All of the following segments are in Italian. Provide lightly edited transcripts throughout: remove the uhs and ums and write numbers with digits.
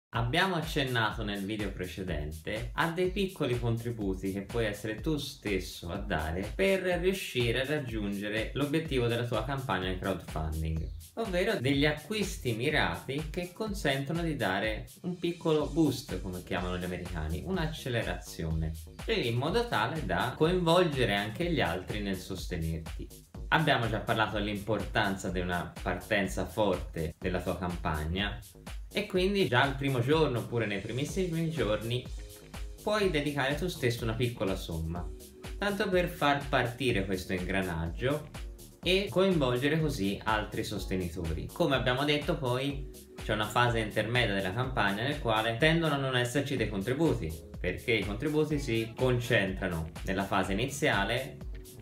Abbiamo accennato nel video precedente a dei piccoli contributi che puoi essere tu stesso a dare per riuscire a raggiungere l'obiettivo della tua campagna di crowdfunding, ovvero degli acquisti mirati che consentono di dare un piccolo boost, come chiamano gli americani, un'accelerazione, in modo tale da coinvolgere anche gli altri nel sostenerti. Abbiamo già parlato dell'importanza di una partenza forte della tua campagna e quindi già al primo giorno oppure nei primissimi giorni puoi dedicare tu stesso una piccola somma, tanto per far partire questo ingranaggio e coinvolgere così altri sostenitori. Come abbiamo detto, poi c'è una fase intermedia della campagna nel quale tendono a non esserci dei contributi, perché i contributi si concentrano nella fase iniziale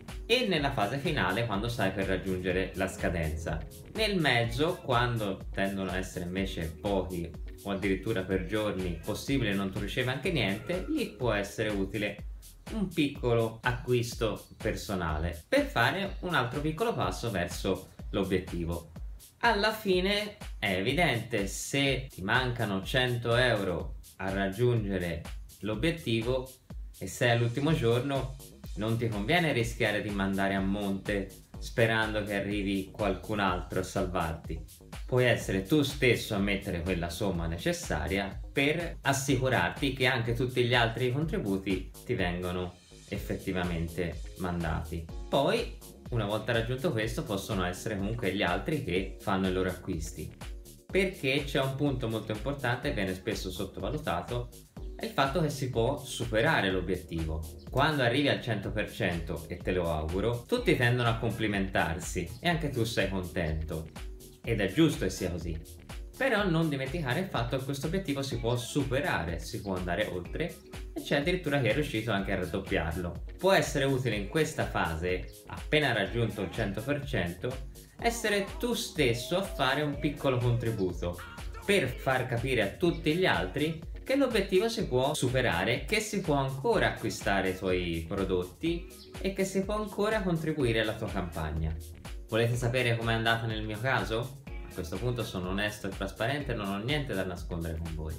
e nella fase finale, quando stai per raggiungere la scadenza. Nel mezzo, quando tendono a essere invece pochi o addirittura per giorni possibile non tu ricevi anche niente, lì può essere utile un piccolo acquisto personale per fare un altro piccolo passo verso l'obiettivo. Alla fine è evidente, se ti mancano 100 euro a raggiungere l'obiettivo e sei all'ultimo giorno, non ti conviene rischiare di mandare a monte sperando che arrivi qualcun altro a salvarti. Puoi essere tu stesso a mettere quella somma necessaria per assicurarti che anche tutti gli altri contributi ti vengono effettivamente mandati. Poi, una volta raggiunto questo, possono essere comunque gli altri che fanno i loro acquisti. Perché c'è un punto molto importante che viene spesso sottovalutato, è il fatto che si può superare l'obiettivo. Quando arrivi al 100%, e te lo auguro, tutti tendono a complimentarsi e anche tu sei contento. Ed è giusto che sia così. Però non dimenticare il fatto che questo obiettivo si può superare, si può andare oltre e c'è addirittura chi è riuscito anche a raddoppiarlo. Può essere utile in questa fase, appena raggiunto il 100%, essere tu stesso a fare un piccolo contributo per far capire a tutti gli altri che l'obiettivo si può superare, che si può ancora acquistare i tuoi prodotti e che si può ancora contribuire alla tua campagna. Volete sapere com'è andata nel mio caso? A questo punto sono onesto e trasparente e non ho niente da nascondere con voi.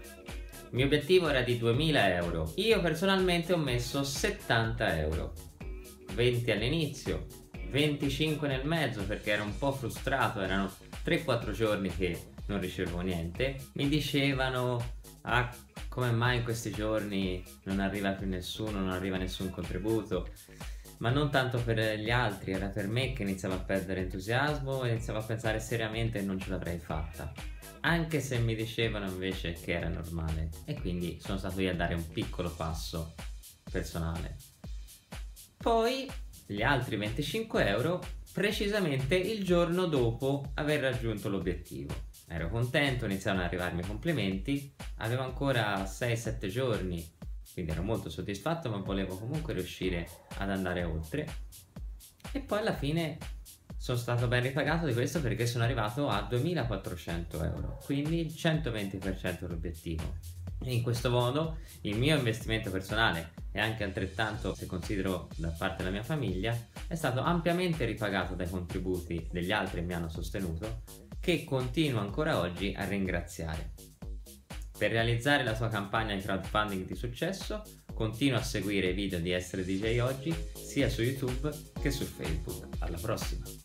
Il mio obiettivo era di 2000 euro. Io personalmente ho messo 70 euro. 20 all'inizio, 25 nel mezzo perché ero un po' frustrato, erano 3-4 giorni che non ricevevo niente. Mi dicevano: ah, come mai in questi giorni non arriva più nessuno, non arriva nessun contributo? Ma non tanto per gli altri, era per me che iniziavo a perdere entusiasmo e iniziavo a pensare seriamente che non ce l'avrei fatta, anche se mi dicevano invece che era normale, e quindi sono stato io a dare un piccolo passo personale. Poi gli altri 25 euro precisamente il giorno dopo aver raggiunto l'obiettivo. Ero contento, iniziarono ad arrivarmi complimenti, avevo ancora 6-7 giorni, quindi ero molto soddisfatto, ma volevo comunque riuscire ad andare oltre. E poi alla fine sono stato ben ripagato di questo, perché sono arrivato a 2400 euro, quindi il 120% dell'obiettivo. E in questo modo il mio investimento personale, e anche altrettanto se considero da parte della mia famiglia, è stato ampiamente ripagato dai contributi degli altri che mi hanno sostenuto, che continuo ancora oggi a ringraziare. Per realizzare la tua campagna di crowdfunding di successo, continua a seguire i video di Essere DJ Oggi sia su YouTube che su Facebook. Alla prossima!